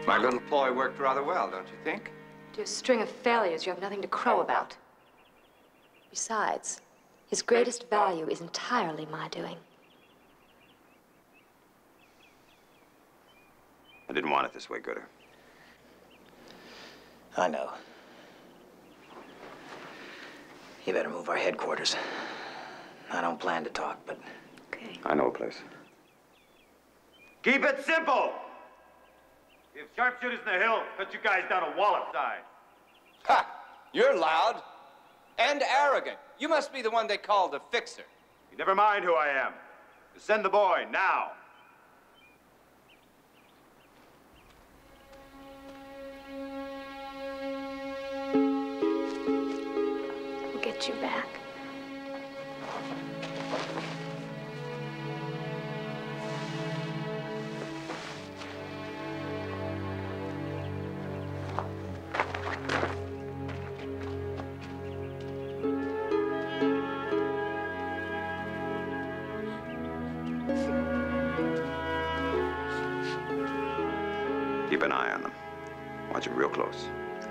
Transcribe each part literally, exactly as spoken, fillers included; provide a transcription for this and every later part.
My little ploy worked rather well, don't you think? To a string of failures you have nothing to crow about. Besides, his greatest value is entirely my doing. I didn't want it this way, Gooder. I know. You better move our headquarters. I don't plan to talk, but... Okay. I know a place. Keep it simple! If sharpshooters in the hill cut you guys down a wallop size. Ha! You're loud and arrogant. You must be the one they call the fixer. You never mind who I am. Just send the boy, now. We'll get you back. Keep an eye on them. Watch them real close.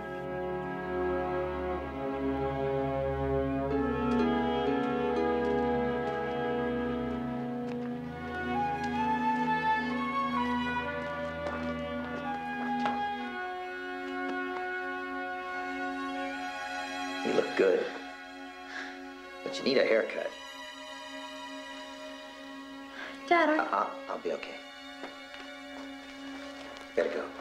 You look good. But you need a haircut. Dad, are... I- I'll, I'll be okay. Gotta go.